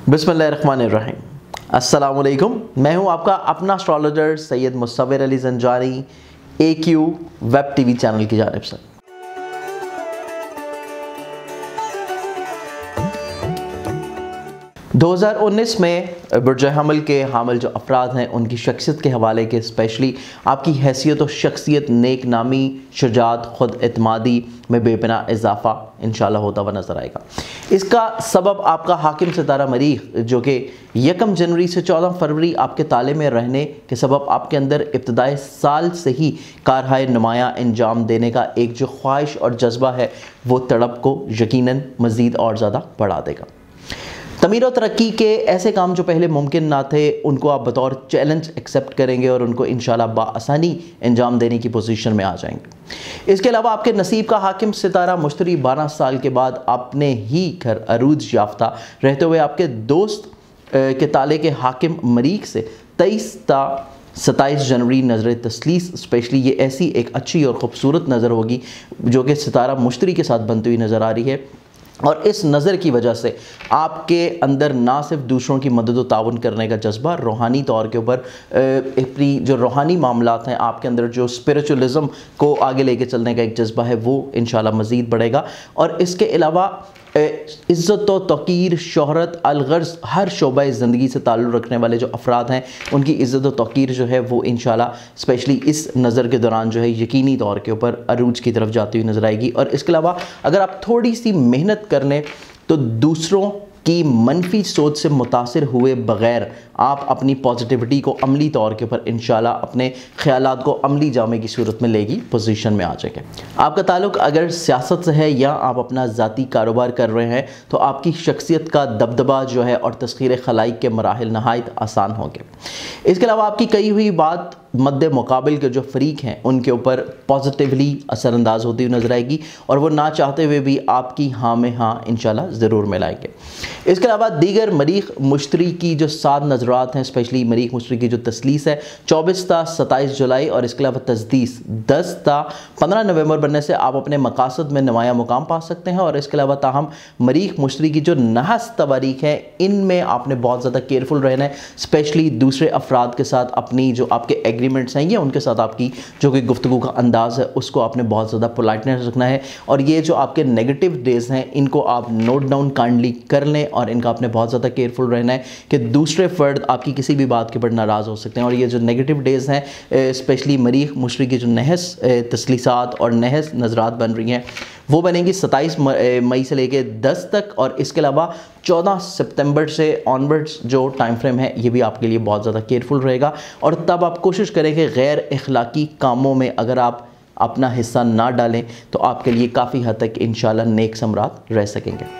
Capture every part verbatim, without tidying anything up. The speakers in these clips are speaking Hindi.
बिस्मिल्लाहिर्रहमानिर्रहीम। अस्सलामुअलैकुम। मैं हूं आपका अपना astrologer Syed Musavvir Ali Zanjani, A Q web TV channel की जानिब से। दो हज़ार उन्नीस में बुर्ज हमल के हामिल जो अफराद हैं उनकी शख्सियत के हवाले के स्पेशली आपकी हैसियत और शख्सियत, नेक नामी, शुजात, ख़ुद एतमादी में बेपना इजाफा इंशाल्लाह होता हुआ नज़र आएगा। इसका सबब आपका हाकिम सितारा मरीख जो कि यकम जनवरी से चौदह फरवरी आपके ताले में रहने के सबब आपके अंदर इब्तदाई साल से ही कारहाय नुमाया अंजाम देने का एक जो ख्वाहिश और जज्बा है वो तड़प को यकीनन मज़ीद और ज़्यादा बढ़ा देगा। तमीर और तरक्की के ऐसे काम जो पहले मुमकिन ना थे उनको आप बतौर चैलेंज एक्सेप्ट करेंगे और उनको इंशाल्लाह बाआसानी अंजाम देने की पोजीशन में आ जाएंगे। इसके अलावा आपके नसीब का हाकिम सितारा मुश्तरी बारह साल के बाद अपने ही घर अरूज याफ्ता रहते हुए आपके दोस्त के ताले के हाकिम मरीख से तेईस ता सत्ताईस जनवरी नज़र तस्लीस स्पेशली ये ऐसी एक अच्छी और ख़ूबसूरत नज़र होगी जो कि सितारा मुश्तरी के साथ बनती हुई नज़र आ रही है। और इस नज़र की वजह से आपके अंदर ना सिर्फ दूसरों की मदद व ताउन करने का जज्बा, रूहानी तौर के ऊपर अपनी जो रूहानी मामलात हैं, आपके अंदर जो स्पिरिचुअलिज़म को आगे लेके चलने का एक जज्बा है वो इंशाल्लाह मज़ीद बढ़ेगा। और इसके अलावा इज़्ज़त व तौक़ीर, शोहरत, अलगर्ज़ हर शोबा ज़िंदगी से ताल्लुक़ रखने वाले जो अफराद हैं उनकी इज़्ज़त व तौक़ीर जो है वो इंशाल्लाह स्पेशली इस नज़र के दौरान जो है यकीनी तौर के ऊपर अरूज की तरफ जाती हुई नज़र आएगी। और इसके अलावा अगर आप थोड़ी सी मेहनत कर लें तो दूसरों की मनफी सोच से मुतासिर हुए बग़ैर आप अपनी पॉजिटिविटी को अमली तौर के ऊपर इंशाल्लाह अपने ख़यालात को अमली जामे की सूरत में लेगी पोजीशन में आ जाएंगे। आपका ताल्लुक़ अगर सियासत से है या आप अपना ज़ाती कारोबार कर रहे हैं तो आपकी शख्सियत का दबदबा जो है और तस्ख़ीर खलाइक के मराहिल नहायत आसान होंगे। इसके अलावा आपकी कही हुई बात मद्दे मुकाबिल के जो फ़रीक हैं उनके ऊपर पॉजिटिवली असरअंदाज होती हुई नज़र आएगी और वो ना चाहते हुए भी आपकी हाँ में हाँ इंशाल्लाह ज़रूर मिलाएंगे। इसके अलावा दीगर मरीख मुश्तरी की जो सात नज़रात हैं, स्पेशली मरीख मुश्तरी की जो तस्लीस है चौबीस ता सत्ताईस जुलाई और इसके अलावा तजदीस दस ता पंद्रह नवंबर बनने से आप अपने मकासद में नुमाया मुकाम पा सकते हैं। और इसके अलावा ताहम मरीख मुश्तरी की जो नहस तवारीख है इनमें आपने बहुत ज़्यादा केयरफुल रहना है, स्पेशली दूसरे अफराद के साथ अपनी जो आपके एग्रीमेंट्स हैं या उनके साथ आपकी जो कि गुफ्तगू का अंदाज़ है उसको आपने बहुत ज़्यादा पोलाइटनेस रखना है। और ये जो आपके नेगेटिव डेज़ हैं इनको आप नोट डाउन काइंडली कर लें और इनका आपने बहुत ज़्यादा केयरफुल रहना है कि दूसरे फ़र्द आपकी किसी भी बात के ऊपर नाराज़ हो सकते हैं। और ये जो नेगेटिव डेज़ हैं स्पेशली मरीख मुश्तरी की जो नहस तस्लीसात और नहस नज़रात बन रही हैं वो बनेंगी सत्ताईस मई से लेके दस तक। और इसके अलावा चौदह सितंबर से ऑनवर्ड्स जो टाइम फ्रेम है ये भी आपके लिए बहुत ज़्यादा केयरफुल रहेगा। और तब आप कोशिश करें कि गैर अखलाकी कामों में अगर आप अपना हिस्सा ना डालें तो आपके लिए काफ़ी हद तक इंशाल्लाह नेक समरात रह सकेंगे।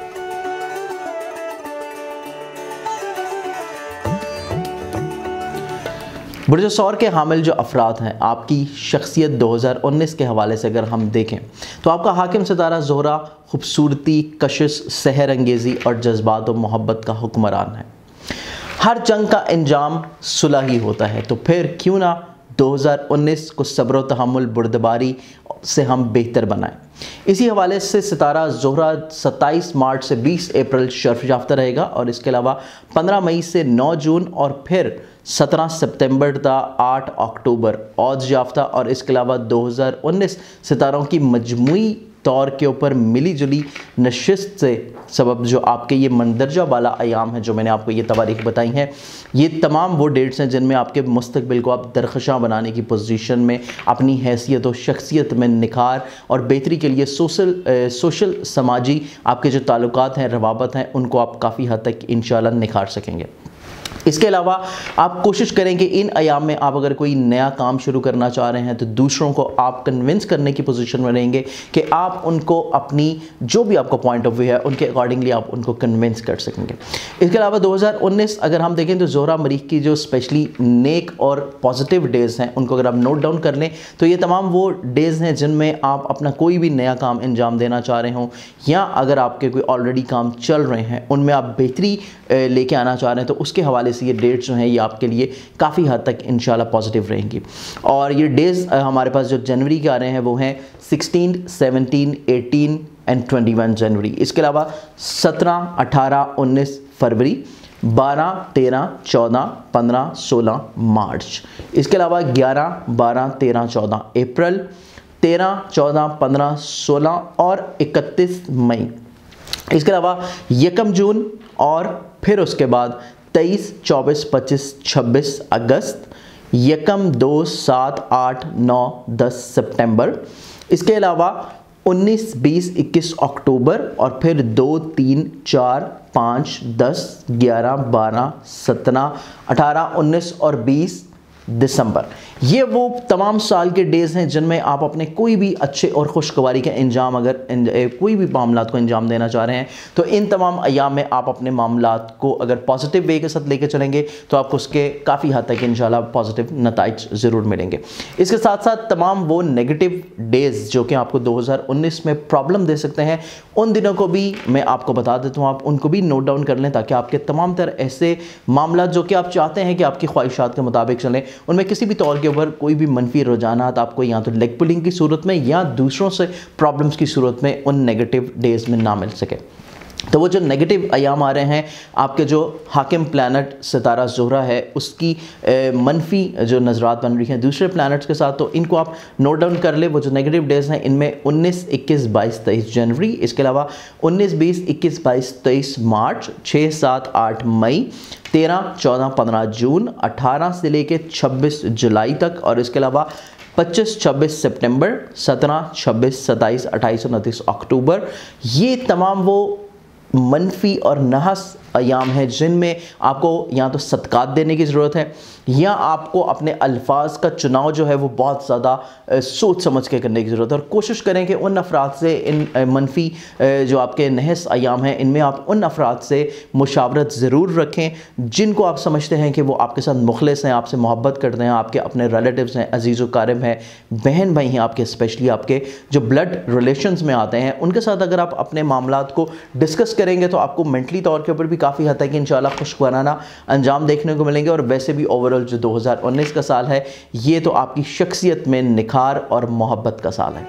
बुर्ज सौर के हामिल जो अफराद हैं आपकी शख्सियत दो हज़ार उन्नीस के हवाले से अगर हम देखें तो आपका हाकिम सितारा ज़ोहरा खूबसूरती, कशिश, सहर अंगेज़ी और जज्बात और मोहब्बत का हुक्मरान है। हर जंग का अंजाम सुलह ही होता है तो फिर क्यों ना दो हज़ार उन्नीस को सब्र व तहम्मुल बुर्दबारी से हम बेहतर बनाएं। इसी हवाले से सितारा ज़ोहरा सत्ताईस मार्च से बीस अप्रैल शर्फ याफ्ता रहेगा और इसके अलावा पंद्रह मई से नौ जून और फिर सत्रह सितंबर ता आठ अक्टूबर औज याफ्ता। और इसके अलावा दो हज़ार उन्नीस सितारों की मजमुई तौर के ऊपर मिली जुली नशिस्त से सबब जो आपके ये मंदरजा वाला अयाम है जो मैंने आपको ये तवारीख बताई हैं ये तमाम वो डेट्स हैं जिनमें आपके मुस्तकबिल को आप दरख्शां बनाने की पोजीशन में अपनी हैसियत और शख्सियत में निखार और बेहतरी के लिए सोशल सोशल समाजी आपके जो ताल्लुकात हैं, रवाबत हैं उनको आप काफ़ी हद तक इंशाल्लाह निखार सकेंगे। इसके अलावा आप कोशिश करेंगे इन अयाम में आप अगर कोई नया काम शुरू करना चाह रहे हैं तो दूसरों को आप कन्विंस करने की पोजीशन में रहेंगे कि आप उनको अपनी जो भी आपका पॉइंट ऑफ व्यू है उनके अकॉर्डिंगली आप उनको कन्विंस कर सकेंगे। इसके अलावा दो हज़ार उन्नीस अगर हम देखें तो ज़ोहरा मरीख की जो स्पेशली नेक और पॉजिटिव डेज़ हैं उनको अगर आप नोट डाउन कर लें तो ये तमाम वो डेज़ हैं जिनमें आप अपना कोई भी नया काम अंजाम देना चाह रहे हों या अगर आपके कोई ऑलरेडी काम चल रहे हैं उनमें आप बेहतरी लेके आना चाह रहे हैं तो उसके हवाले से ये डेट्स जो हैं ये आपके लिए काफ़ी हद तक इंशाल्लाह पॉजिटिव रहेंगी। और ये डेज़ हमारे पास जो जनवरी के आ रहे हैं वो हैं sixteen, seventeen, eighteen and twenty one जनवरी। इसके अलावा सत्रह, अठारह, उन्नीस फरवरी बारह, तेरह, चौदह, पंद्रह, सोलह मार्च। इसके अलावा ग्यारह, बारह, तेरह, चौदह अप्रैल, तेरह, चौदह, पंद्रह, सोलह और इकतीस मई। इसके अलावा यकम जून और फिर उसके बाद तेईस, चौबीस, पच्चीस, छब्बीस अगस्त, यकम, दो, सात, आठ, नौ, दस सितंबर। इसके अलावा उन्नीस, बीस, इक्कीस अक्टूबर और फिर दो, तीन, चार, पाँच, दस, ग्यारह, बारह, सत्रह, अठारह, उन्नीस और बीस दिसंबर। ये वो तमाम साल के डेज़ हैं जिनमें आप अपने कोई भी अच्छे और खुशगवारी के इंजाम अगर कोई भी मामलात को अंजाम देना चाह रहे हैं तो इन तमाम अयाम में आप अपने मामलात को अगर पॉजिटिव वे के साथ लेके चलेंगे तो आपको उसके काफ़ी हद तक इंशाल्लाह पॉजिटिव नताइज ज़रूर मिलेंगे। इसके साथ साथ तमाम वो नेगेटिव डेज़ जो कि आपको दो हज़ार उन्नीस में प्रॉब्लम दे सकते हैं उन दिनों को भी मैं आपको बता देता हूँ, आप उनको भी नोट डाउन कर लें ताकि आपके तमाम तरह ऐसे मामला जो कि आप चाहते हैं कि आपकी ख्वाहिशात के मुताबिक चलें उनमें किसी भी तौर के ऊपर कोई भी मनफी रुझानात आपको या तो लेग पुलिंग की सूरत में या दूसरों से प्रॉब्लम्स की सूरत में उन नेगेटिव डेज़ में ना मिल सके। तो वो जो नेगेटिव अयाम आ रहे हैं आपके जो हाकिम प्लैनेट सितारा ज़ोहरा है उसकी ए, मनफी जो नज़रात बन रही हैं दूसरे प्लैनेट्स के साथ, तो इनको आप नोट डाउन कर ले। वो जो नेगेटिव डेज़ हैं इनमें उन्नीस, इक्कीस, बाईस, तेईस जनवरी, इसके अलावा उन्नीस, बीस, इक्कीस, बाईस, तेईस मार्च, छः, सात, आठ मई, तेरह, चौदह, पंद्रह जून, अठारह से लेके छब्बीस जुलाई तक और इसके अलावा पच्चीस, छब्बीस सितंबर, सत्रह, छब्बीस, सत्ताईस, अट्ठाईस, उनतीस अक्टूबर। ये तमाम वो मनफी और नहस अयाम हैं जिनमें आपको या तो सदक़ात देने की ज़रूरत है या आपको अपने अल्फाज का चुनाव जो है वो बहुत ज़्यादा सोच समझ के करने की ज़रूरत है। और कोशिश करें कि उन अफराद से इन मनफी जो आपके नहस अयाम हैं इनमें आप उन अफराद से मुशावरत ज़रूर रखें जिनको आप समझते हैं कि वो आपके साथ मुखलिस हैं, आपसे मोहब्बत करते हैं, आपके अपने रिलेटिव्स हैं, अजीज़ व कारब हैं, बहन भाई हैं आपके, स्पेशली आपके जो ब्लड रिलेशंस में आते हैं उनके साथ अगर आप अपने मामलात को डिस्कस करेंगे तो आपको मेंटली तौर के ऊपर भी काफ़ी हद तक इंशाल्लाह खुशगवाराना अंजाम देखने को मिलेंगे। और वैसे भी ओवरऑल जो दो हज़ार उन्नीस का साल है ये तो आपकी शख्सियत में निखार और मोहब्बत का साल है।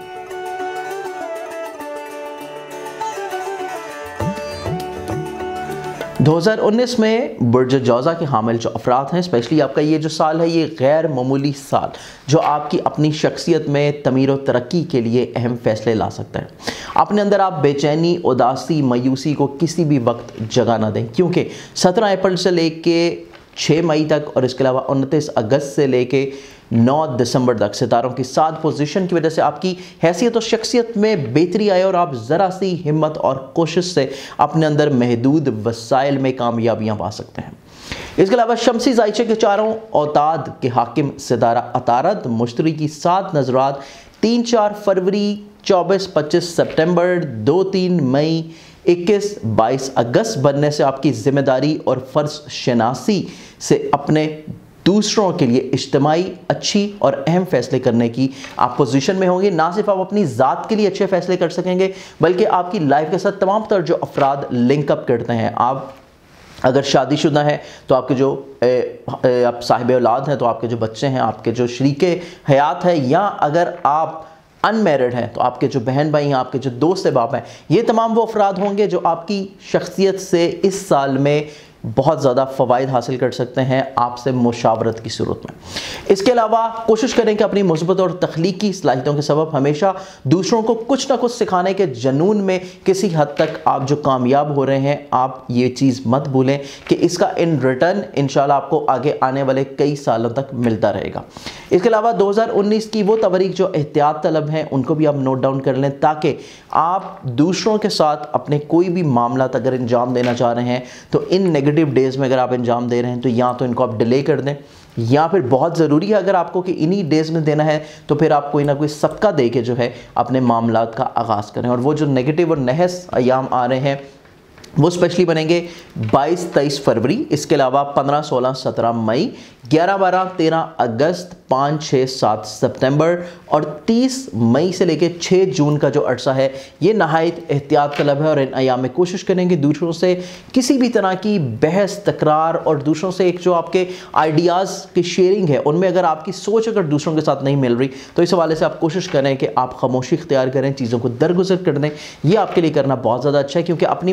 दो हज़ार उन्नीस में बुर्ज जौज़ा के हामिल जो अफराद हैं, स्पेशली आपका ये जो साल है ये गैर मामूली साल जो आपकी अपनी शख्सियत में तमीर और तरक्की के लिए अहम फैसले ला सकता है। अपने अंदर आप बेचैनी, उदासी, मायूसी को किसी भी वक्त जगह ना दें क्योंकि सत्रह अप्रैल से लेके छः मई तक और इसके अलावा उनतीस अगस्त से लेके नौ दिसंबर तक सितारों की सात पोजीशन की वजह से आपकी हैसियत और शख्सियत में बेहतरी आए और आप ज़रा सी हिम्मत और कोशिश से अपने अंदर महदूद वसाइल में कामयाबियाँ पा सकते हैं। इसके अलावा शमसी जायचे के चारों औताद के हाकिम सितारा अतारद मुश्तरी की सात नजरात तीन, चार फरवरी, चौबीस, पच्चीस सितंबर, दो, तीन मई, इक्कीस, बाईस अगस्त बनने से आपकी जिम्मेदारी और फ़र्ज शनासी से अपने दूसरों के लिए इज्तिमाई अच्छी और अहम फैसले करने की आप पोजीशन में होंगे। ना सिर्फ आप अपनी ज़ात के लिए अच्छे फैसले कर सकेंगे बल्कि आपकी लाइफ के साथ तमाम तर जो अफराद लिंकअप करते हैं, आप अगर शादीशुदा हैं तो आपके जो ए, ए, आप साहिब औलाद हैं तो आपके जो बच्चे हैं, आपके जो शरीके हयात है, या अगर आप अनमैरिड हैं तो आपके जो बहन भाई हैं, आपके जो दोस्त बाप हैं, ये तमाम वो अफराद होंगे जो आपकी शख्सियत से इस साल में बहुत ज़्यादा फ़वाइद हासिल कर सकते हैं आपसे मुशावरत की सूरत में। इसके अलावा कोशिश करें कि अपनी मुस्बत और तख्लीकी सलाहियतों के सबब हमेशा दूसरों को कुछ ना कुछ सिखाने के जनून में किसी हद तक आप जो कामयाब हो रहे हैं, आप ये चीज़ मत भूलें कि इसका इन रिटर्न इंशाल्लाह आपको आगे आने वाले कई सालों तक मिलता रहेगा। इसके अलावा दो हज़ार उन्नीस की वो तवरीक जो एहतियात तलब हैं उनको भी आप नोट डाउन कर लें ताकि आप दूसरों के साथ अपने कोई भी मामला अगर अंजाम देना चाह रहे हैं तो इन नेगेटिव डेज़ में अगर आप अंजाम दे रहे हैं तो या तो इनको आप डिले कर दें या फिर बहुत ज़रूरी है अगर आपको कि इन्हीं डेज़ में देना है तो फिर आप कोई ना कोई सदका दे के जो है अपने मामलात का आगाज़ करें। और वो जो नेगेटिव और नहस अयाम आ रहे हैं वो स्पेशली बनेंगे बाईस, तेईस फरवरी, इसके अलावा पंद्रह, सोलह, सत्रह मई, ग्यारह, बारह, तेरह अगस्त, पाँच, छः, सात सितंबर और तीस मई से लेकर छः जून का जो अरसा है ये नहायत एहतियात तलब है। और इन अयाम में कोशिश करेंगे दूसरों से किसी भी तरह की बहस, तकरार और दूसरों से एक जो आपके आइडियाज़ की शेयरिंग है उनमें अगर आपकी सोच अगर दूसरों के साथ नहीं मिल रही तो इस हवाले से आप कोशिश करें कि आप खामोशी इख्तियार करें, चीज़ों को दरगुजर कर दें। ये आपके लिए करना बहुत ज़्यादा अच्छा है क्योंकि अपनी मर्ज़ी को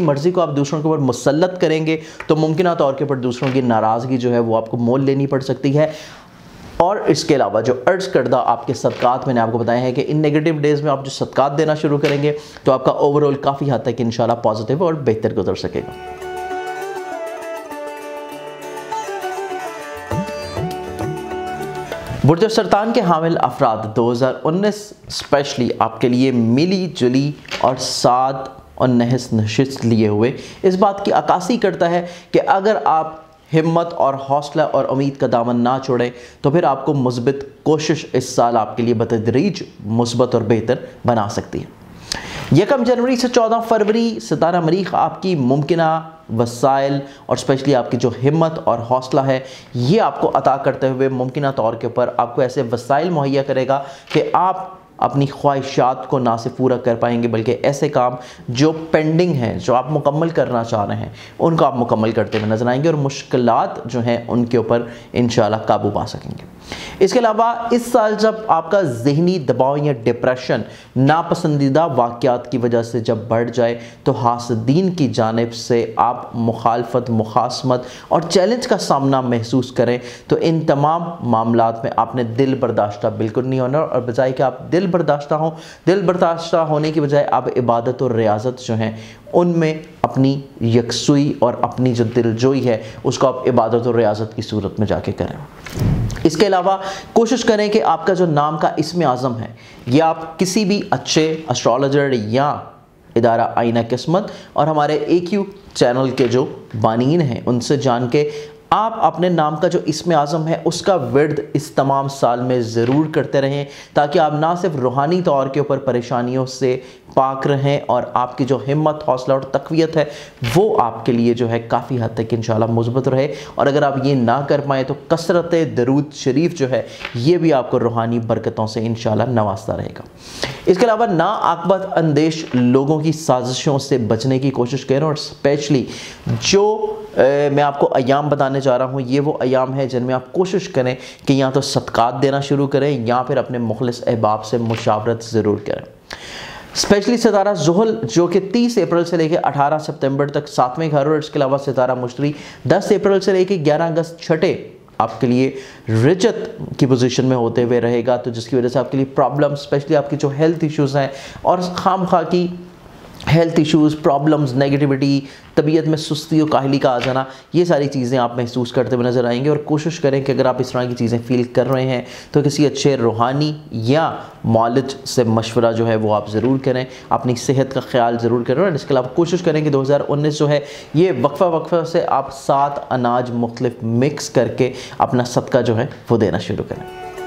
आप दूसरों के ऊपर मुसल्लत करेंगे तो मुमकिन तौर के ऊपर दूसरों की नाराज़गी जो है वो आपको मोल लेनी पड़ सकती है। और इसके अलावा जो अर्ज करदा आपके सदकात मैंने आपको बताया है कि इन नेगेटिव डेज़ में आप जो सदकात देना शुरू करेंगे तो आपका ओवरऑल काफ़ी हद तक इंशाल्लाह पॉजिटिव और बेहतर गुजर सकेगा। बुर्ज सरतान के हामिल अफराद दो हज़ार उन्नीस स्पेशली आपके लिए मिली जुली और साद और नहस नशिस्त लिए हुए इस बात की अक्कासी करता है कि अगर आप हिम्मत और हौसला और उम्मीद का दामन ना छोड़ें तो फिर आपको मुस्बित कोशिश इस साल आपके लिए बतदरीज मुस्बत और बेहतर बना सकती है। यकम जनवरी से चौदह फरवरी सितारा मरीख आपकी मुमकिना वसाइल और स्पेशली आपकी जो हिम्मत और हौसला है ये आपको अता करते हुए मुमकिना तौर के ऊपर आपको ऐसे वसाइल मुहैया करेगा कि आप अपनी ख्वाहिशात को ना सिर्फ पूरा कर पाएंगे बल्कि ऐसे काम जो पेंडिंग हैं, जो आप मुकम्मल करना चाह रहे हैं, उनको आप मुकम्मल करते हुए नजर आएंगे और मुश्किलात जो हैं उनके ऊपर इंशाल्लाह काबू पा सकेंगे। इसके अलावा इस साल जब आपका ज़हनी दबाव या डिप्रेशन नापसंदीदा वाक़यात की वजह से जब बढ़ जाए तो हासदीन की जानिब से आप मुखालफत, मुखासमत और चैलेंज का सामना महसूस करें तो इन तमाम मामलात में आपने दिल बर्दाश्ता बिल्कुल नहीं होना और बजाय कि आप दिल बर्दाश्ता हों, दिल बर्दाश्ता होने की बजाय आप इबादत और रियाजत जो हैं उनमें अपनी यकसुई और अपनी जो दिलजोई है उसको आप इबादत और रियाजत की सूरत में जाके करें। इसके अलावा कोशिश करें कि आपका जो नाम का इस्म आज़म है ये आप किसी भी अच्छे एस्ट्रोलॉजर या इदारा आईना किस्मत और हमारे ए क्यू चैनल के जो बानीन हैं उनसे जान के आप अपने नाम का जो इस्म आज़म है उसका विर्द इस तमाम साल में ज़रूर करते रहें ताकि आप ना सिर्फ रूहानी तौर के ऊपर परेशानियों से पाक रहें और आपकी जो हिम्मत, हौसला और तक़वियत है वो आपके लिए जो है काफ़ी हद तक इंशाल्लाह मुस्बत रहे। और अगर आप ये ना कर पाएँ तो कसरत दरूद शरीफ जो है ये भी आपको रूहानी बरकतों से इंशाल्लाह नवाजता रहेगा। इसके अलावा ना आकबत अंदेश लोगों की साजिशों से बचने की कोशिश करें और स्पेशली जो ए, मैं आपको अयाम बताने जा रहा हूँ ये वो अयाम है जिनमें आप कोशिश करें कि या तो सदकात देना शुरू करें या फिर अपने मुखलिस अहबाब से मुशावरत ज़रूर करें। स्पेशली सितारा ज़ुहल जो कि तीस अप्रैल से लेकर अठारह सितंबर तक सातवें घर और इसके अलावा सितारा मुश्तरी दस अप्रैल से लेकर ग्यारह अगस्त छठे आपके लिए रिजत की पोजीशन में होते हुए रहेगा तो जिसकी वजह से आपके लिए प्रॉब्लम, स्पेशली आपकी जो हेल्थ इश्यूज़ हैं और खाम खा की हेल्थ इश्यूज़, प्रॉब्लम्स, नेगेटिविटी, तबीयत में सुस्ती और काहली का आ जाना, ये सारी चीज़ें आप महसूस करते हुए नज़र आएंगे। और कोशिश करें कि अगर आप इस तरह की चीज़ें फील कर रहे हैं तो किसी अच्छे रूहानी या मौलिज से मशवरा जो है वो आप ज़रूर करें, अपनी सेहत का ख्याल ज़रूर करें। और इसके अलावा कोशिश करें कि दो हज़ार उन्नीस जो है ये वक्फा वक्फा से आप सात अनाज मुख्तलिफ मिक्स करके अपना सदका जो है वो देना शुरू करें।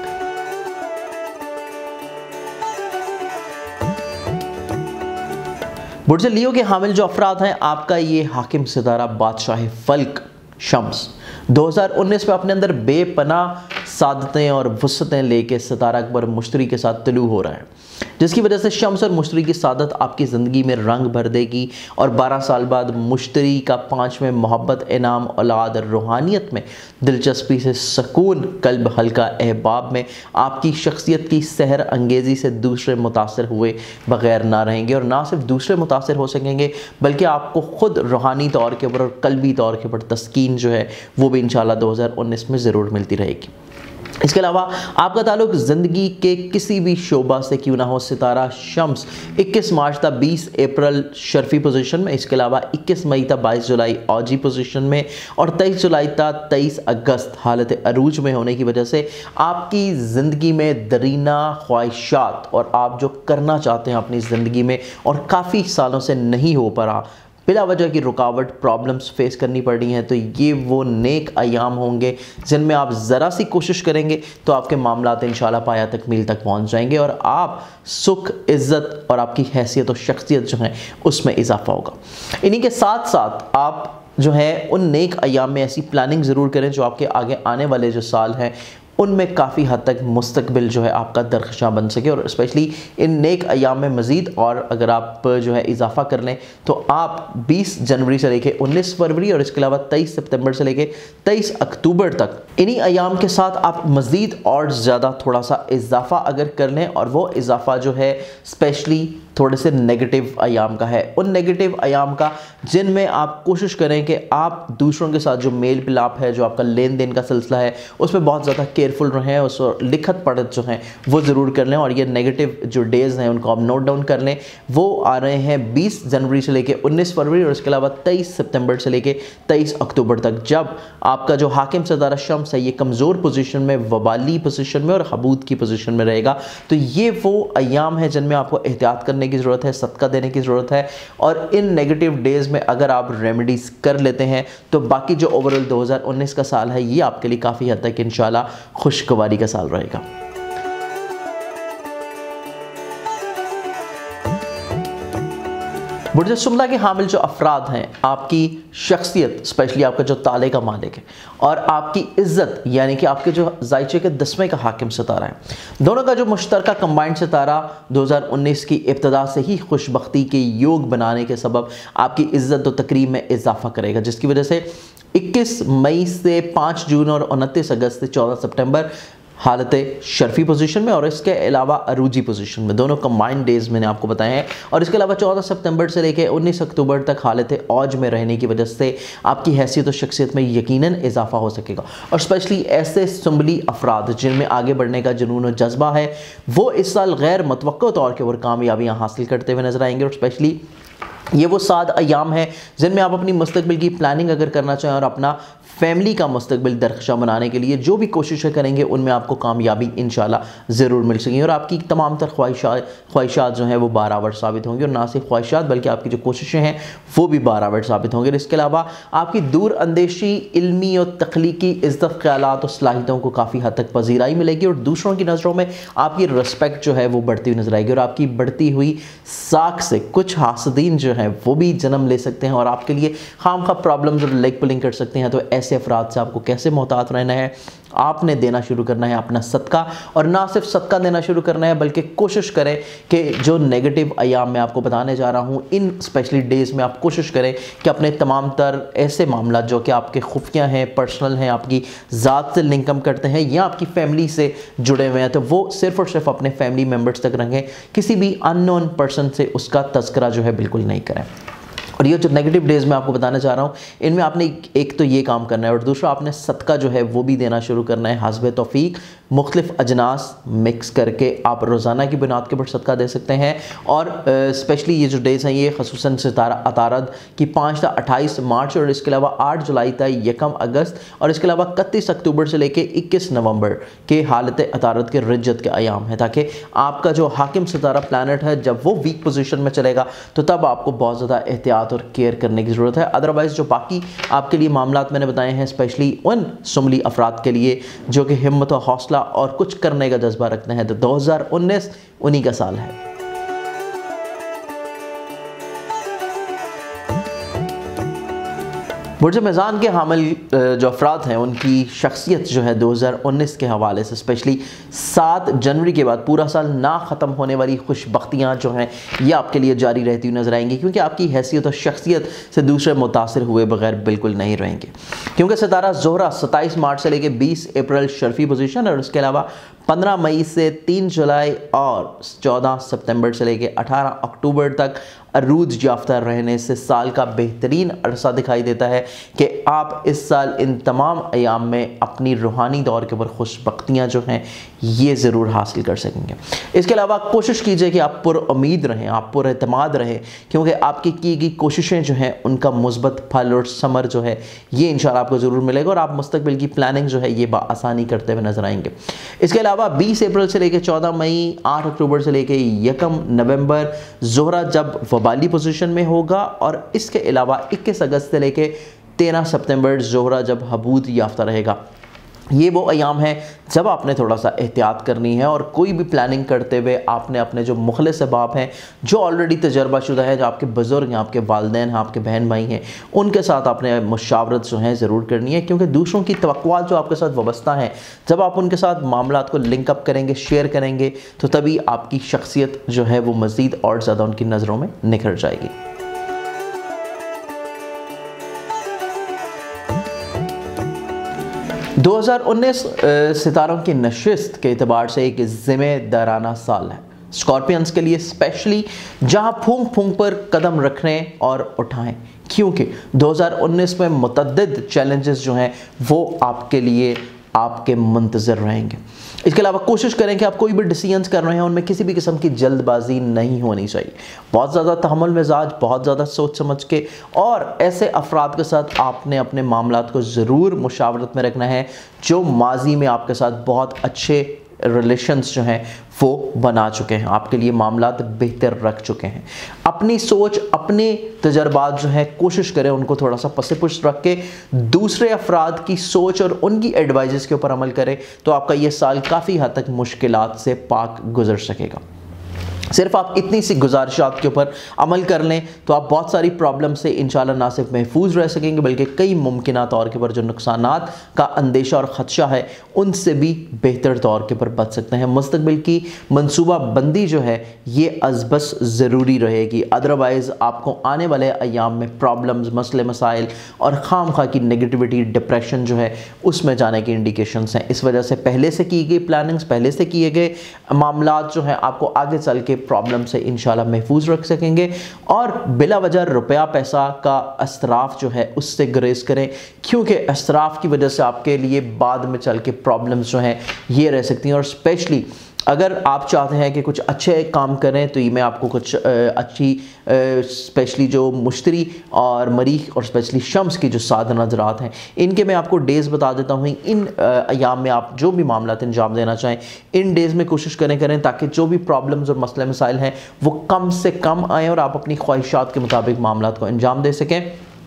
बुर्ज लियो के हामिल जो अफराद हैं आपका ये हाकिम सितारा बादशाह फल्क शम्स दो हज़ार उन्नीस में अपने अंदर बेपनाह सादतें और वसतें लेके सितारा अकबर मुश्तरी के साथ तलू हो रहा है जिसकी वजह से शम्स और मुश्तरी की सादत आपकी ज़िंदगी में रंग भर देगी और बारह साल बाद मुश्तरी का पाँचवें मोहब्बत, इनाम, औलाद और रूहानियत में दिलचस्पी से सकून, कल्ब हल्का अहबाब में आपकी शख्सियत की सहर अंगेज़ी से दूसरे मुतासर हुए बग़ैर ना रहेंगे। और ना सिर्फ दूसरे मुतासर हो सकेंगे बल्कि आपको ख़ुद रूहानी तौर के ऊपर और कल्बी तौर के ऊपर तस्कीन जो है वो भी इंशाल्लाह दो हज़ार उन्नीस में ज़रूर मिलती रहेगी। इसके अलावा आपका ताल्लुक ज़िंदगी के किसी भी शोबा से क्यों ना हो, सितारा शम्स इक्कीस मार्च तक बीस अप्रैल शर्फी पोजीशन में, इसके अलावा इक्कीस मई तक बाईस जुलाई औजी पोजीशन में और तेईस जुलाई तक तेईस अगस्त हालत अरूज में होने की वजह से आपकी ज़िंदगी में दरीना ख्वाहिशात और आप जो करना चाहते हैं अपनी ज़िंदगी में और काफ़ी सालों से नहीं हो पा रहा, बिला वजह की रुकावट, प्रॉब्लम्स फेस करनी पड़ रही हैं, तो ये वो नेक अयाम होंगे जिनमें आप ज़रा सी कोशिश करेंगे तो आपके मामलात इंशाल्लाह पाया तक मील तक पहुंच जाएंगे और आप सुख, इज़्ज़त और आपकी हैसियत और शख्सियत जो है उसमें इजाफा होगा। इन्हीं के साथ साथ आप जो है उन नेक अयाम में ऐसी प्लानिंग ज़रूर करें जो आपके आगे आने वाले जो साल हैं उनमें काफ़ी हद तक मुस्तकबिल जो है आपका दरख्शां बन सके। और स्पेशली इन नेक अयाम में मज़ीद और अगर आप जो है इजाफा कर लें तो आप बीस जनवरी से लेके उन्नीस फरवरी और इसके अलावा तेईस सितंबर से लेके तेईस अक्टूबर तक इन्हीं अयाम के साथ आप मज़ीद और ज़्यादा थोड़ा सा इजाफा अगर कर लें, और वो इजाफा जो है स्पेशली थोड़े से नेगेटिव अयाम का है, उन नेगेटिव अयाम का जिनमें आप कोशिश करें कि आप दूसरों के साथ जो मेल मिलाप है, जो आपका लेन देन का सिलसिला है, उसमें बहुत ज़्यादा केयरफुल रहें, उस लिखत पढ़त जो हैं वो ज़रूर कर लें। और ये नेगेटिव जो डेज़ हैं उनको आप नोट डाउन कर लें। वो आ रहे हैं बीस जनवरी से लेके उन्नीस फरवरी और इसके अलावा तेईस सितंबर से लेके तेईस अक्टूबर तक, जब आपका जो हाकिम सितारा शम्स है ये कमज़ोर पोजीशन में, वबाली पोजीशन में और हबूद की पोजीशन में रहेगा। तो ये वो अयाम है जिनमें आपको एहतियात करने की ज़रूरत है, सदका देने की ज़रूरत है। और इन नेगेटिव डेज़ में अगर आप रेमेडीज़ कर लेते हैं तो बाकी जो ओवरऑल दो हज़ार उन्नीस का साल है ये आपके लिए काफ़ी हद तक इंशाल्लाह खुशगवारी का साल रहेगा। बुर्ज सुमला के हामिल जो अफराद हैं, आपकी शख्सियत स्पेशली आपका जो ताले का मालिक है और आपकी इज़्ज़त यानी कि आपके जो ज़ायचे के दसवें का हाकिम सितारा है, दोनों का जो मुश्तरका कंबाइंड सितारा दो हज़ार उन्नीस की इब्तदा से ही खुशबख्ती के योग बनाने के सबब आपकी इज़्ज़त व तकरीम में इजाफा करेगा, जिसकी वजह से इक्कीस मई से पाँच जून और उनतीस अगस्त से चौदह सितंबर हालत शर्फी पोजीशन में और इसके अलावा अरूजी पोजीशन में, दोनों कंबाइंड डेज मैंने आपको बताए हैं। और इसके अलावा चौदह सितंबर से लेकर उन्नीस अक्टूबर तक हालत औज में रहने की वजह से आपकी हैसियत और शख्सियत में यकीनन इजाफा हो सकेगा। और स्पेशली ऐसे सुंबली अफराद जिनमें आगे बढ़ने का जुनून और जज्बा है, वो इस साल गैर मुतवक्को तौर के ऊपर कामयाबियाँ हासिल करते हुए नजर आएंगे। और स्पेशली ये वो सात अयाम है जिनमें आप अपनी मुस्तकबिल की प्लानिंग अगर करना चाहें और अपना फैमिली का मुस्तकबिल दरख्शां बनाने के लिए जो भी कोशिशें करेंगे उनमें आपको कामयाबी इंशाल्लाह ज़रूर मिल सकेंगी। और आपकी तमाम तर ख्वाहिशात ख्वाहिशात जो हैं वो बारावर साबित होंगी, और ना सिर्फ ख्वाहिशात बल्कि आपकी जो कोशिशें हैं वो भी बारावर साबित होंगी। और इसके अलावा आपकी दूर अंदेशी, इल्मी और तख्लीकी इज़्ज़त, ख्यालात और सलाहियतों को काफ़ी हद तक पजीराई मिलेगी और दूसरों की नज़रों में आपकी रिस्पेक्ट जो है वो बढ़ती हुई नजर आएगी। और आपकी बढ़ती हुई साख से कुछ हासदीन जो हैं वो भी जन्म ले सकते हैं और आपके लिए खाम खा प्रॉब्लम्स और लेग पुलिंग कर सकते हैं। तो ऐसे अफराद से आपको कैसे मोहतात रहना है, आपने देना शुरू करना है अपना सदका, और ना सिर्फ सदका देना शुरू करना है बल्कि कोशिश करें कि जो नेगेटिव अयाम मैं आपको बताने जा रहा हूँ, इन स्पेशली डेज़ में आप कोशिश करें कि अपने तमाम तर ऐसे मामला जो कि आपके खुफिया हैं, पर्सनल हैं, आपकी ज़ात से लिंकअम करते हैं या आपकी फैमिली से जुड़े हुए हैं, तो वो सिर्फ और सिर्फ अपने फैमिली मेम्बर्स तक रखें, किसी भी अननोन पर्सन से उसका तज़किरा जो है बिल्कुल नहीं करें। और ये जो नेगेटिव डेज़ में आपको बताना चाह रहा हूँ, इनमें आपने एक तो ये काम करना है और दूसरा आपने सदका जो है वो भी देना शुरू करना है हस्बे तौफीक। मुख्तलिफ अजनास मिक्स करके आप रोज़ाना की बुनियाद के ऊपर सदका दे सकते हैं। और स्पेशली ये जो डेज़ हैं ये खसूसन सितारा अतारद की पाँच था अट्ठाईस मार्च और इसके अलावा आठ जुलाई था यकम अगस्त और इसके अलावा इकतीस अक्टूबर से लेके इक्कीस नवंबर के हालत अतारद के रिज्जत के अयाम है, ताकि आपका जो हाकिम सितारा प्लानट है जब वो वीक पोजीशन में चलेगा तो तब आपको बहुत ज़्यादा एहतियात और केयर करने की ज़रूरत है। अदरवाइज़ जो बाकी आपके लिए मामलात मैंने बताए हैं, स्पेशली उन सुमली अफराद के लिए जो कि हिम्मत और हौसला और कुछ करने का जज्बा रखते हैं, तो दो हज़ार उन्नीस उन्हीं का साल है। बुर्ज मीज़ान के हामिल जो अफराद हैं उनकी शख्सियत जो है दो हज़ार उन्नीस के हवाले से स्पेशली सात जनवरी के बाद पूरा साल ना ख़त्म होने वाली खुशबख्तियाँ जो हैं ये आपके लिए जारी रहती हुई नज़र आएंगी, क्योंकि आपकी हैसियत और शख्सियत से दूसरे मुतासिर हुए बगैर बिल्कुल नहीं रहेंगे। क्योंकि सितारा ज़ोहरा सत्ताईस मार्च से लेकर बीस अप्रैल शर्फी पोजीशन और उसके अलावा पंद्रह मई से तीन जुलाई और चौदह सितंबर से लेकर अठारह अक्टूबर तक अरूज याफ्ता रहने से साल का बेहतरीन अरसा दिखाई देता है कि आप इस साल इन तमाम अयाम में अपनी रूहानी दौर के ऊपर खुशबख्तियाँ जो हैं ये ज़रूर हासिल कर सकेंगे। इसके अलावा कोशिश कीजिए कि आप पुरुम्मीद रहें, आप पुरएतमाद रहें, क्योंकि आपकी की गई कोशिशें जो हैं उनका मुस्बत फल और समर जो है ये इंशाल्लाह आपको ज़रूर मिलेगा और आप मुस्तकबिल की प्लानिंग जो है ये बाआसानी करते हुए नजर आएंगे। इसके अलावा बीस अप्रैल से लेकर चौदह मई, आठ अक्टूबर से लेकर यकम नवंबर ज़ोहरा जब वबाली पोजीशन में होगा और इसके अलावा इक्कीस अगस्त से लेकर तेरह सितंबर ज़ोहरा जब हबूद याफ्ता रहेगा। ये वो अयाम है जब आपने थोड़ा सा एहतियात करनी है और कोई भी प्लानिंग करते हुए आपने अपने जो मुखलिस अहबाब हैं, जो ऑलरेडी तजर्बाशुदा है, जो आपके बुज़ुर्ग हैं, आपके वालिदैन हैं, आपके बहन भाई हैं, उनके साथ आपने मुशावरत जो है ज़रूर करनी है, क्योंकि दूसरों की तवक्कुआत जो आपके साथ वाबस्ता हैं, जब आप उनके साथ मामलात को लिंकअप करेंगे, शेयर करेंगे, तो तभी आपकी शख्सियत जो है वो मज़ीद और ज़्यादा उनकी नज़रों में निखर जाएगी। दो हज़ार उन्नीस सितारों की नशिस्त के एतबार से एक ज़िम्मेदाराना साल है स्कॉर्पियंस के लिए, स्पेशली जहां फूंक फूंक पर कदम रखने और उठाएं, क्योंकि दो हज़ार उन्नीस में मुतअद्दिद चैलेंजेस जो हैं वो आपके लिए आपके मुंतज़र रहेंगे। इसके अलावा कोशिश करें कि आप कोई भी डिसीजंस कर रहे हैं उनमें किसी भी किस्म की जल्दबाजी नहीं होनी चाहिए। बहुत ज़्यादा तहम्मुल मिजाज, बहुत ज़्यादा सोच समझ के और ऐसे अफराद के साथ आपने अपने मामलात को ज़रूर मुशावरत में रखना है जो माजी में आपके साथ बहुत अच्छे रिलेशंस जो हैं वो बना चुके हैं, आपके लिए मामलात बेहतर रख चुके हैं। अपनी सोच, अपने तजर्बात जो है कोशिश करें उनको थोड़ा सा पसे पुश रख के दूसरे अफराद की सोच और उनकी एडवाइजेस के ऊपर अमल करें, तो आपका ये साल काफ़ी हद तक मुश्किलात से पाक गुजर सकेगा। सिर्फ आप इतनी सी गुजारिशात के ऊपर अमल कर लें तो आप बहुत सारी प्रॉब्लम से इंशाल्लाह ना सिर्फ महफूज रह सकेंगे बल्कि कई मुमकिन तौर के ऊपर जो नुकसानात का अंदेशा और ख़दशा है उनसे भी बेहतर तौर के ऊपर बच सकते हैं। मुस्तकबिल की मनसूबा बंदी जो है ये अज़बस ज़रूरी रहेगी, अदरवाइज़ आपको आने वाले अयाम में प्रॉब्लम्स, मसले मसाइल और खाम खा की नेगेटिविटी, डिप्रेशन जो है उसमें जाने की इंडिकेशंस हैं। इस वजह से पहले से की गई प्लानिंग्स, पहले से किए गए मामलात जो हैं आपको आगे चल के प्रॉब्लम से इंशाल्लाह महफूज रख सकेंगे और बिला वजह रुपया पैसा का असराफ जो है उससे गुरेज करें, क्योंकि असराफ की वजह से आपके लिए बाद में चल के प्रॉब्लम्स जो हैं ये रह सकती हैं। और स्पेशली अगर आप चाहते हैं कि कुछ अच्छे काम करें तो ये मैं आपको कुछ अच्छी स्पेशली जो मुश्तरी और मरीख और स्पेशली शम्स की जो सात नज़रात हैं इनके मैं आपको डेज़ बता देता हूँ। इन अयाम में आप जो भी मामला अंजाम देना चाहें इन डेज़ में कोशिश करें करें ताकि जो भी प्रॉब्लम्स और मसले मसाइल हैं वो कम से कम आएँ और आप अपनी ख्वाहिशात के मुताबिक मामला को अंजाम दे सकें।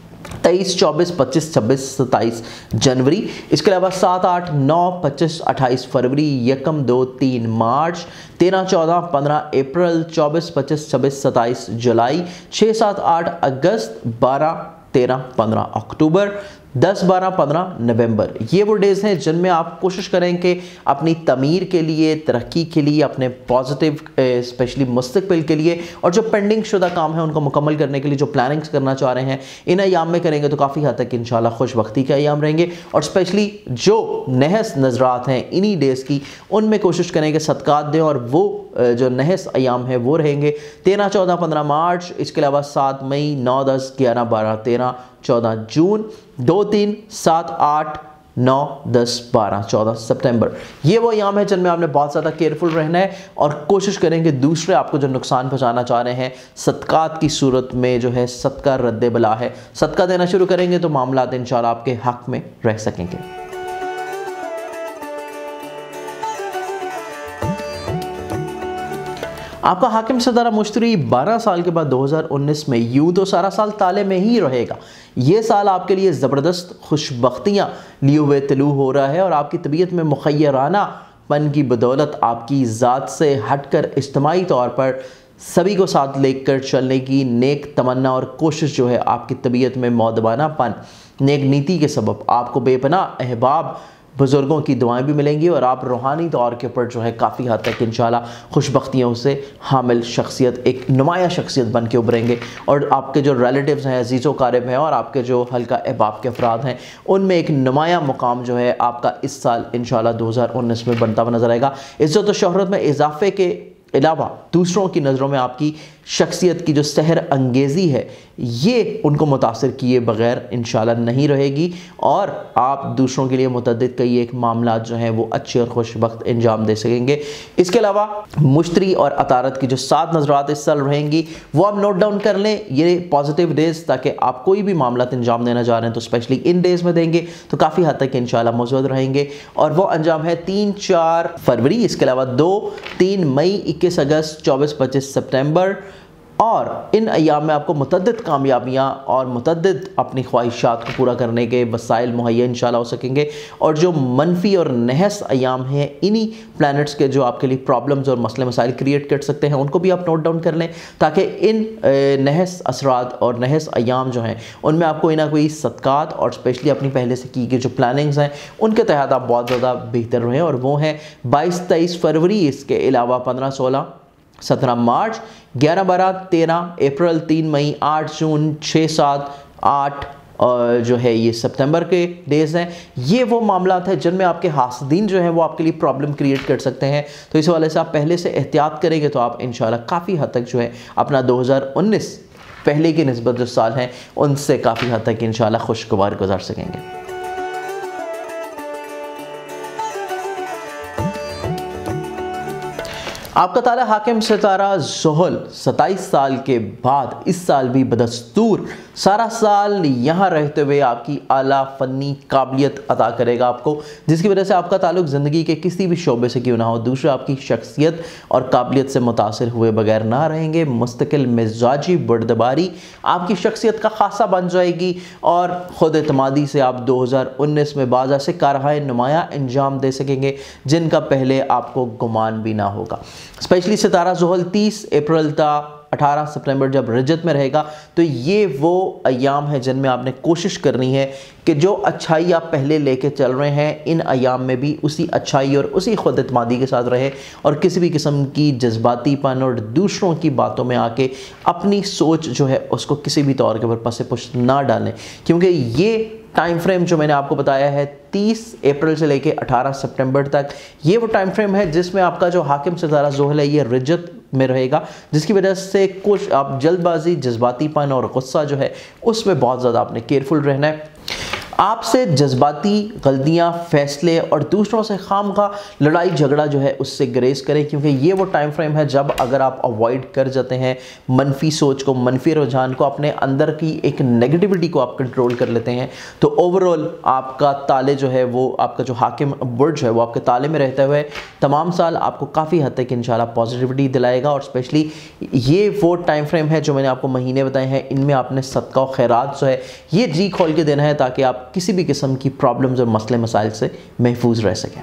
तेईस, चौबीस, पच्चीस, छब्बीस, सत्ताईस जनवरी, इसके अलावा सात, आठ, नौ, पच्चीस, अट्ठाईस फरवरी, यकम, दो, तीन मार्च, तेरह, चौदह, पंद्रह अप्रैल, चौबीस, पच्चीस, छब्बीस, सत्ताईस जुलाई, छः, सात, आठ अगस्त, बारह, तेरह, पंद्रह अक्टूबर, दस, बारह, पंद्रह नवंबर। ये वो डेज़ हैं जिनमें आप कोशिश करें कि अपनी तमीर के लिए, तरक्की के लिए, अपने पॉजिटिव स्पेशली मुस्तकबिल के लिए और जो पेंडिंग शुदा काम है उनको मुकम्मल करने के लिए जो प्लानिंग्स करना चाह रहे हैं इन अयाम में करेंगे तो काफ़ी हद तक इंशाल्लाह खुशबख्ती के अयाम रहेंगे। और स्पेशली जो नहस नज़रात हैं इन्हीं डेज़ की उनमें कोशिश करें कि सदकात दें और वो जो नहस अयाम है वो रहेंगे तेरह, चौदह, पंद्रह मार्च, इसके अलावा सात मई, नौ, दस, ग्यारह, बारह, तेरह, चौदह जून, दो, तीन, सात, आठ, नौ, दस, बारह, चौदह सितंबर। ये वो अयाम है जिनमें आपने बहुत ज़्यादा केयरफुल रहना है और कोशिश करेंगे दूसरे आपको जो नुकसान पहुंचाना चाह रहे हैं सदकात की सूरत में जो है सदका रद्द बला है, सदका देना शुरू करेंगे तो मामला इंशाल्लाह आपके हक में रह सकेंगे। आपका हाकिम सदारा मुश्तरी बारह साल के बाद दो हज़ार उन्नीस में यूं तो सारा साल ताले में ही रहेगा। ये साल आपके लिए ज़बरदस्त खुशबख्तियाँ लिए हुए तलू हो रहा है और आपकी तबीयत में मुखय्यराना पन की बदौलत आपकी ज़ात से हटकर इज्तिमाई तौर पर सभी को साथ लेकर चलने की नेक तमन्ना और कोशिश जो है आपकी तबीयत में मौदबानापन, नेक नीति के सबब आपको बेपनाह अहबाब, बुज़ुर्गों की दुआएं भी मिलेंगी और आप रूहानी तौर के ऊपर जो है काफ़ी हद तक इंशाल्लाह खुशबख्तियों से हामिल शख्सियत, एक नुमाया शख्सियत बन के उभरेंगे और आपके जो रिलेटिव्स हैं, अजीज़ व क़ारिब हैं और आपके जो हल्का अहबाब के अफराद हैं उनमें एक नुमाया मुकाम जो है आपका इस साल इंशाल्लाह दो हज़ार उन्नीस में बनता हुआ नज़र आएगा। इज़्ज़त व शोहरत में इजाफे के अलावा दूसरों की नज़रों में आपकी शख्सियत की जो सहर अंगेज़ी है ये उनको मुतासर किए बग़ैर इंशाल्लाह नहीं रहेगी और आप दूसरों के लिए मुतअद्दिद कई एक मामला जो हैं वो अच्छे और खुशबख्त अंजाम दे सकेंगे। इसके अलावा मुश्तरी और अतारत की जो सात नज़रात इस साल रहेंगी वो आप नोट डाउन कर लें, ये पॉजिटिव डेज़, ताकि आप कोई भी मामला अंजाम देना चाह रहे हैं तो स्पेशली इन डेज़ में देंगे तो काफ़ी हद तक इंशाल्लाह मौजूद रहेंगे। और वो अंजाम है तीन, चार फरवरी, इसके अलावा दो, तीन मई, इक्कीस अगस्त, चौबीस, पच्चीस सितंबर, और इन अयाम में आपको मुतद्दिद कामयाबियाँ और मुतद्दिद अपनी ख्वाहिशात को पूरा करने के वसाइल मुहैया इंशाल्लाह हो सकेंगे। और जो मनफी और नहस अयाम हैं, इन्हीं प्लैनेट्स के जो आपके लिए प्रॉब्लम्स और मसले मसाइल क्रिएट कर सकते हैं, उनको भी आप नोट डाउन कर लें, ताकि इन नहस असरात और नहस अयाम जो हैं उनमें आपको कोई ना कोई सदकात और स्पेशली अपनी पहले से की गई जो प्लानिंग्स हैं उनके तहत आप बहुत ज़्यादा बेहतर रहें। और वो हैं बाईस तेईस फरवरी, इसके अलावा पंद्रह सोलह सत्रह मार्च, ग्यारह बारह तेरह अप्रैल, तीन मई, आठ जून, छः सात आठ और जो है ये सितंबर के डेज़ हैं। ये वो मामलात हैं जिनमें आपके हासदीन जो हैं वो आपके लिए प्रॉब्लम क्रिएट कर सकते हैं। तो इस वाले से आप पहले से एहतियात करेंगे तो आप इंशाल्लाह काफ़ी हद तक जो है अपना दो हज़ार उन्नीस पहले की निस्बत जो साल हैं उनसे काफ़ी हद तक इंशाल्लाह खुशगवार गुजार सकेंगे। आपका ताला हाकिम सितारा ज़ुहल सत्ताईस साल के बाद इस साल भी बदस्तूर सारा साल यहाँ रहते हुए आपकी आला फ़नी काबिलियत अता करेगा आपको, जिसकी वजह से आपका ताल्लुक़ ज़िंदगी के किसी भी शोबे से क्यों ना हो, दूसरे आपकी शख्सियत और काबिलियत से मुतासिर हुए बगैर ना रहेंगे। मुस्तकिल मिजाजी बुर्दबारी आपकी शख्सियत का खासा बन जाएगी और ख़ुद एतमादी से आप दो हज़ार उन्नीस में बाज़ ऐसे कारहाय नुमाया अंजाम दे सकेंगे जिनका पहले आपको गुमान भी ना होगा। स्पेशली सितारा ज़ुहल तीस अप्रैल ता अठारह सितंबर जब रजत में रहेगा, तो ये वो अयाम है जिनमें आपने कोशिश करनी है कि जो अच्छाई आप पहले लेके चल रहे हैं इन अयाम में भी उसी अच्छाई और उसी खुद एतमादी के साथ रहे और किसी भी किस्म की जज्बातीपन और दूसरों की बातों में आके अपनी सोच जो है उसको किसी भी तौर के ऊपर पसे पुश ना डालें, क्योंकि ये टाइम फ्रेम जो मैंने आपको बताया है तीस अप्रैल से लेके अठारह सितंबर तक, ये वो टाइम फ्रेम है जिसमें आपका जो हाकिम सितारा ज़ुहल है ये रजत में रहेगा, जिसकी वजह से कुछ आप जल्दबाजी, जज्बातीपन और गुस्सा जो है उसमें बहुत ज़्यादा आपने केयरफुल रहना है। आपसे जज्बाती गलतियाँ, फैसले और दूसरों से खामखा लड़ाई झगड़ा जो है उससे ग्रेस करें, क्योंकि ये वो टाइम फ्रेम है जब अगर आप अवॉइड कर जाते हैं मनफी सोच को, मनफी रुझान को, अपने अंदर की एक नेगेटिविटी को आप कंट्रोल कर लेते हैं, तो ओवरऑल आपका ताले जो है वो आपका जो हाकिम बुर्ज है वो आपके ताले में रहते हुए तमाम साल आपको काफ़ी हद तक इंशाल्लाह पॉजिटिविटी दिलाएगा। और स्पेशली ये वो टाइम फ्रेम है जो मैंने आपको महीने बताए हैं, इनमें आपने सदका और खैरात जो है ये जी खोल के देना है ताकि आप किसी भी किस्म की प्रॉब्लम्स और मसले मसाइल से महफूज रह सकें।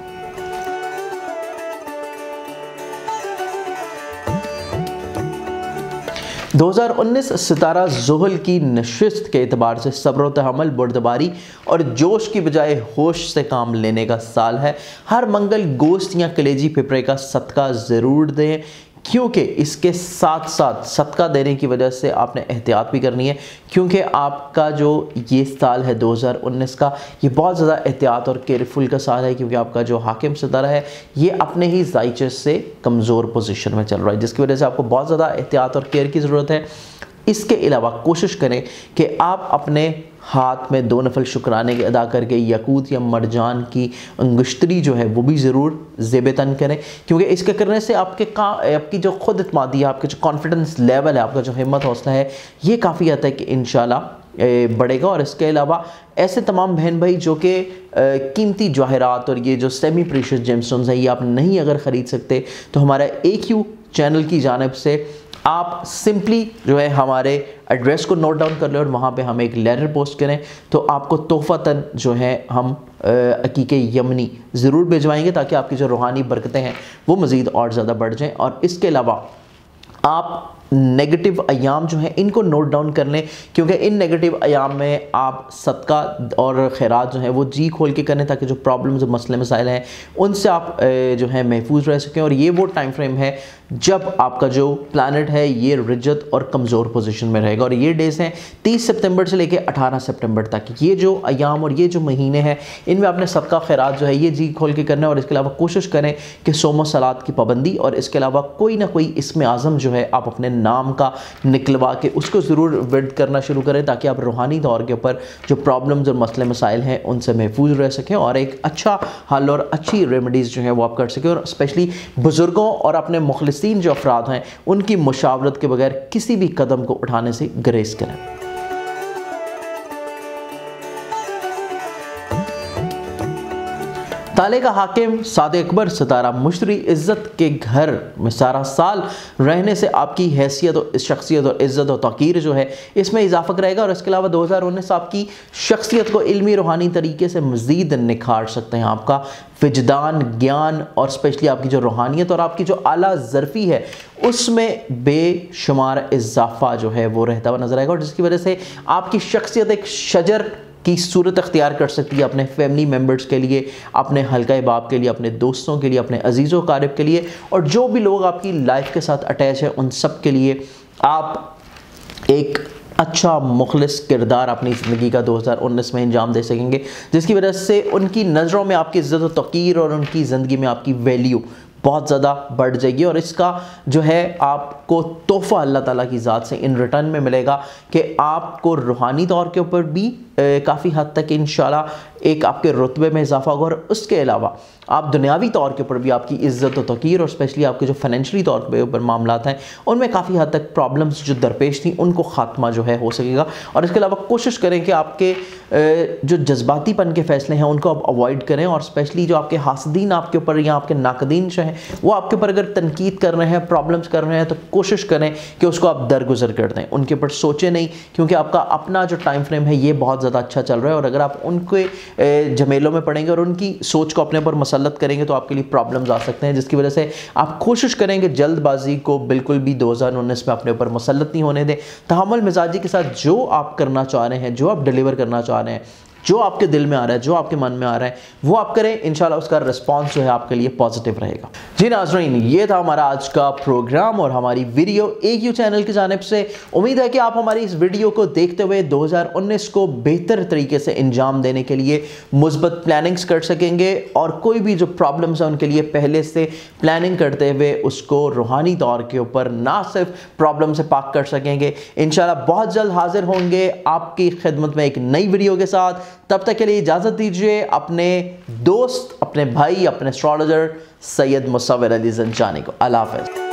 दो हज़ार उन्नीस सितारा ज़ुहल की नशिस्त के एतबार से सब्र व तहम्मुल, बुर्दबारी और जोश की बजाय होश से काम लेने का साल है। हर मंगल गोश्त या कलेजी पिपरे का सदका ज़रूर दें, क्योंकि इसके साथ साथ सदका देने की वजह से आपने एहतियात भी करनी है, क्योंकि आपका जो ये साल है दो हज़ार उन्नीस का ये बहुत ज़्यादा एहतियात और केयरफुल का साल है, क्योंकि आपका जो हाकिम सितारा है ये अपने ही जायचे से कमज़ोर पोजीशन में चल रहा है, जिसकी वजह से आपको बहुत ज़्यादा एहतियात और केयर की ज़रूरत है। इसके अलावा कोशिश करें कि आप अपने हाथ में दो नफल शुक्राने के अदा करके यकूत या मरजान की अंगुश्तरी जो है वो भी ज़रूर ज़ेब-ए-तन करें, क्योंकि इसके करने से आपके का आपकी जो खुद इत्मादी है, आपके जो कॉन्फिडेंस लेवल है, आपका जो हिम्मत हौसला है ये काफ़ी हद तक इंशाल्लाह बढ़ेगा। और इसके अलावा ऐसे तमाम बहन भाई जो कि कीमती जवाहरात और ये जो सेमी प्रीशियस जेमस्टोन्स हैं ये आप नहीं अगर ख़रीद सकते, तो हमारा ए क्यू चैनल की जानिब से आप सिंपली जो है हमारे एड्रेस को नोट डाउन कर लें और वहाँ पे हमें एक लेटर पोस्ट करें, तो आपको तोहफ़तन जो है हम अकीके यमनी ज़रूर भिजवाएंगे ताकि आपकी जो रूहानी बरकतें हैं वो मज़ीद और ज़्यादा बढ़ जाएं। और इसके अलावा आप नेगेटिव अयाम जो हैं इनको नोट डाउन कर लें, क्योंकि इन नेगेटिव अयाम में आप सदका और खैरात जो है वो जी खोल के करें ताकि जो प्रॉब्लम्स मसले मसाइल हैं उनसे आप जो है महफूज रह सकें। और ये वो टाइम फ्रेम है जब आपका जो प्लानट है ये रिजत और कमज़ोर पोजीशन में रहेगा। और ये डेज़ हैं तीस सितंबर से लेकर अठारह सितंबर तक। ये जो अयाम और ये जो महीने हैं इनमें आपने सदका खैरात जो है ये जी खोल के करना है। और इसके अलावा कोशिश करें कि सोम सलात की पाबंदी और इसके अलावा कोई ना कोई इसमें आज़म जो है आप अपने नाम का निकलवा के उसको ज़रूर विर्द करना शुरू करें ताकि आप रूहानी दौर के ऊपर जो प्रॉब्लम्स और मसले मसाइल हैं उनसे महफूज रह सकें और एक अच्छा हल और अच्छी रेमेडीज़ जो है वो आप कर सकें। और स्पेशली बुज़ुर्गों और अपने मुखलिसीन जो अफराद हैं उनकी मुशावरत के बगैर किसी भी कदम को उठाने से गुरेज करें। ताले का हाकिम साद अकबर सितारा मुश्तरी इज़्ज़त के घर में सारा साल रहने से आपकी हैसियत और शख्सियत और इज़्ज़त और तौक़ीर जो है इसमें इजाफा करेगा। और इसके अलावा दो हज़ार उन्नीस आपकी शख्सियत को इल्मी रूहानी तरीके से मज़ीद निखार सकते हैं। आपका विजदान, ज्ञान और स्पेशली आपकी जो रूहानियत और आपकी जो आला ज़रफ़ी है उसमें बेशुमार इजाफा जो है वो रहता हुआ नजर आएगा, और जिसकी वजह से आपकी शख्सियत एक शजर की सूरत अख्तियार कर सकती है अपने फैमिली मेम्बर्स के लिए, अपने हल्का बाप के लिए, अपने दोस्तों के लिए, अपने अजीज़ों क़ारिब के लिए, और जो भी लोग आपकी लाइफ के साथ अटैच है उन सब के लिए आप एक अच्छा मुखलिस किरदार अपनी ज़िंदगी का दो हज़ार उन्नीस में अंजाम दे सकेंगे, जिसकी वजह से उनकी नज़रों में आपकी इज़्ज़त और तौक़ीर और उनकी ज़िंदगी में आपकी वैल्यू बहुत ज़्यादा बढ़ जाएगी। और इसका जो है आपको तोहफ़ा अल्लाह ताला की ज़ात से इन रिटर्न में मिलेगा कि आपको रूहानी तौर के ऊपर भी काफ़ी हद तक इंशाल्लाह एक आपके रुतबे में इजाफा होगा, और उसके अलावा आप दुनियावी तौर के ऊपर भी आपकी इज़्ज़त और तौक़ीर और स्पेशली आपके जो फाइनेंशियली तौर के ऊपर मामलात हैं उनमें काफ़ी हद तक प्रॉब्लम्स जो दरपेश थी उनको ख़ात्मा जो है हो सकेगा। और इसके अलावा कोशिश करें कि आपके जो जज्बातीपन के फ़ैसले हैं उनको आप अवॉइड करें, और स्पेशली जो आपके हासदीन आपके ऊपर या आपके नाकदीन जो हैं वो आपके ऊपर अगर तनकीद कर रहे हैं, प्रॉब्लम्स कर रहे हैं, तो कोशिश करें कि उसको आप दरगुजर कर दें, उनके ऊपर सोचें नहीं, क्योंकि आपका अपना जो टाइम फ्रेम है ये बहुत ज़्यादा अच्छा चल रहा है, और अगर आप उनके झमेलों में पड़ेंगे और उनकी सोच को अपने ऊपर मसलत करेंगे तो आपके लिए प्रॉब्लम्स आ सकते हैं, जिसकी वजह से आप कोशिश करेंगे जल्दबाजी को बिल्कुल भी दो हज़ार उन्नीस में अपने ऊपर मसलत नहीं होने दें। तहम्मुल मिजाजी के साथ जो आप करना चाह रहे हैं, जो आप डिलीवर करना चाह रहे हैं, जो आपके दिल में आ रहा है, जो आपके मन में आ रहा है वो आप करें, इंशाल्लाह उसका रिस्पांस जो है आपके लिए पॉजिटिव रहेगा। जी नाज़रीन, ये था हमारा आज का प्रोग्राम और हमारी वीडियो ए क्यू चैनल की जानिब से। उम्मीद है कि आप हमारी इस वीडियो को देखते हुए दो हज़ार उन्नीस को बेहतर तरीके से अंजाम देने के लिए मुस्बत प्लानिंग्स कर सकेंगे, और कोई भी जो प्रॉब्लम्स हैं उनके लिए पहले से प्लानिंग करते हुए उसको रूहानी तौर के ऊपर ना सिर्फ प्रॉब्लम से पाक कर सकेंगे। इंशाल्लाह बहुत जल्द हाजिर होंगे आपकी खिदमत में एक नई वीडियो के साथ। तब तक के लिए इजाज़त दीजिए अपने दोस्त, अपने भाई, अपने एस्ट्रोलॉजर सैयद मुसव्विर अली ज़ंजानी को। अल्लाह हाफ़िज़।